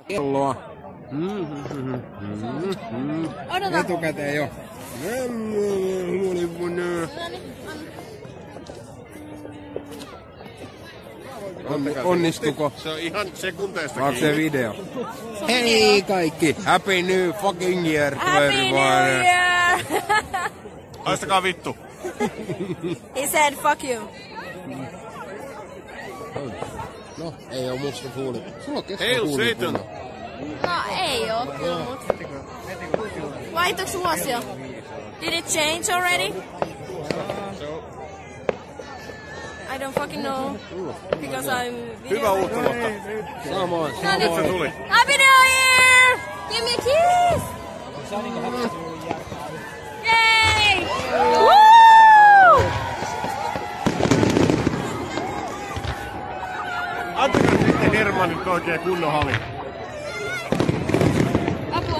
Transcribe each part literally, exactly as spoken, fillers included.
Kelloa. Odota. Etukäteen jo. Onnistuko? Se on ihan sekunteista Onko se video? Hei kaikki! Happy New fucking year to Happy everyone! New Year! Haistakaa vittu. He said fuck you. No, ei oo musta huuli. Sulla on kestä Hail huuli. Satan! No ei oo kyllä mut. Vaihtoiko vuosi jo? Did it change already? I don't fucking know. Because I'm... Hyvää uutta vuotta. Samoin. No Nyt se niin. tuli. Happy New Year! Give me a kiss! Yay! Woo! Antakaa sitten Hermannyt oikein kunnon hali. Apua.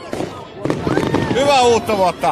Hyvää uutta vuotta!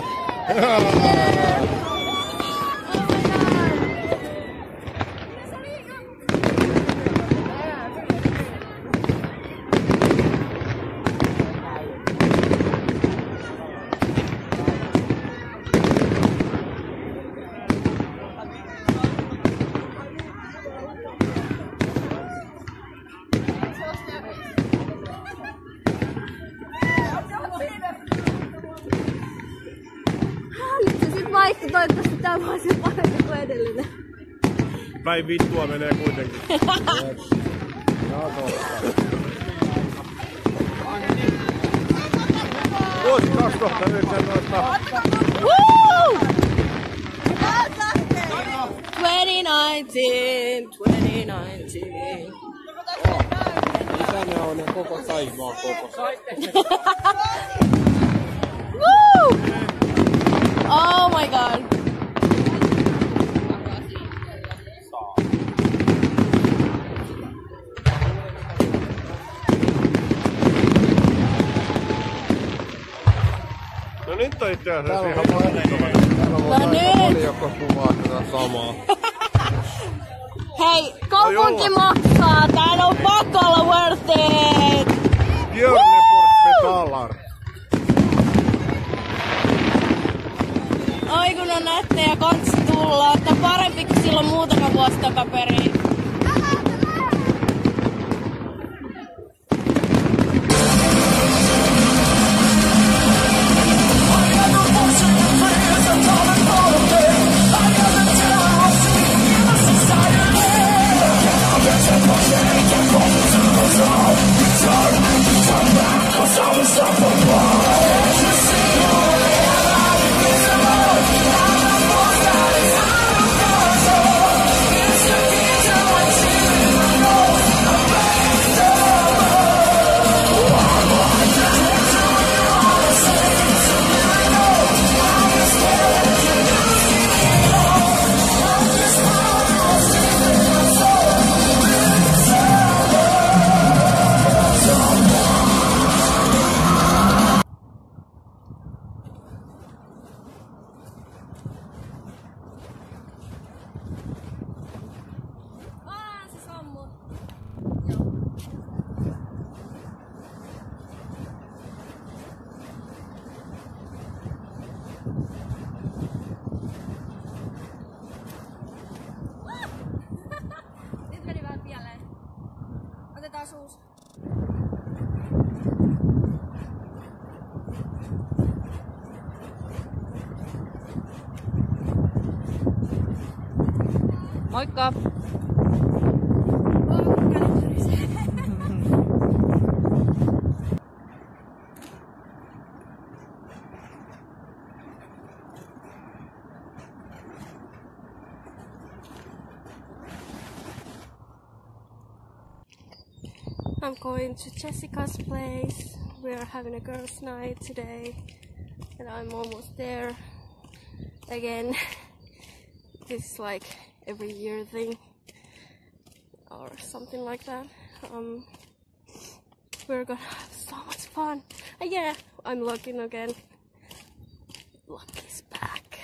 Sit vaihtui, toivottavasti tää voisi paremmin kuin edellinen. Päin vittua menee kuitenkin. Vuosi kaksituhattayhdeksäntoista. Woo! twenty nineteen, twenty nineteen. Mitä ne on ne koko Saimaa koko? Woo! Oh my god. No nyt on itse asiassa ihan No nyt! Joko kuvaa tätä samaa. Hei, kaupunki maksaa. Tän on pakko olla worth it! Björneborg betalar. Oi kun on nättejä kans tulla. Tää on parempi kuin silloin muutama vuosi takaperin. Nyt meni vähän pieleen. Otetaan suus. Moikka! I'm going to Jessica's place. We're having a girls' night today, and I'm almost there again. This is like every year thing, or something like that. Um, we're gonna have so much fun. And yeah, I'm looking again. Luck is back.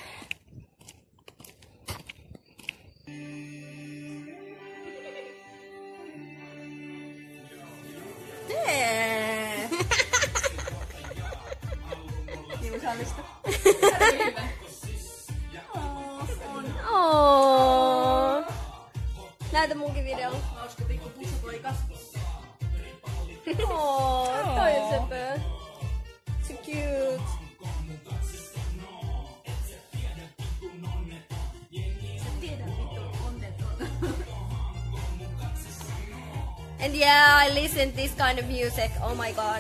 There. Oh, toi on söpö. So cute. And yeah, I listen to this kind of music. Oh my god.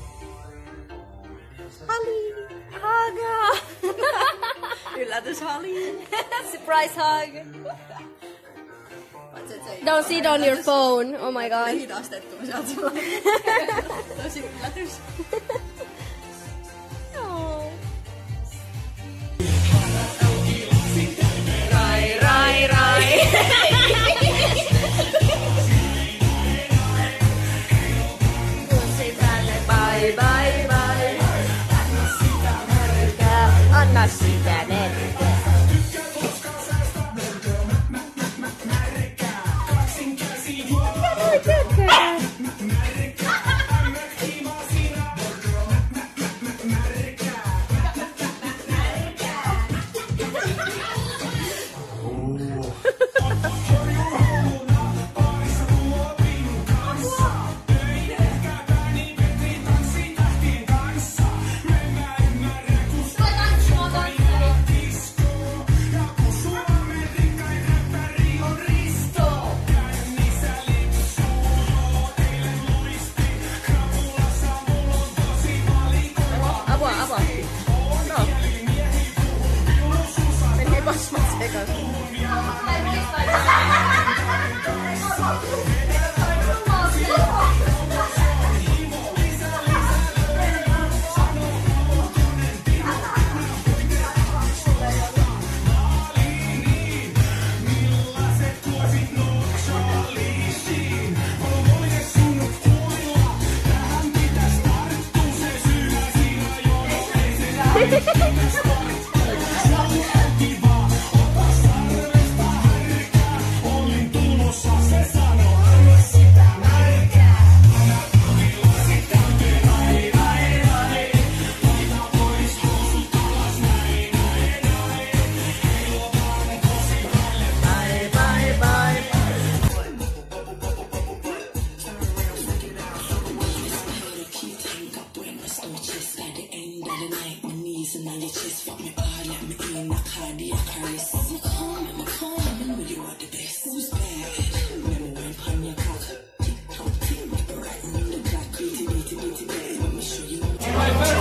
Holly! Haga! Yllätys Holly. Surprise hug. Oot sä se- Don't sit on your phone. Oh my god. Hidastettu, kun sä oot sellainen. Tosi yllätys. Oh. Rai, rai, rai. Bye, bye, bye. Anna sitä märkää. Apua, apua. No. Meni pasmat sekaisin. Bye.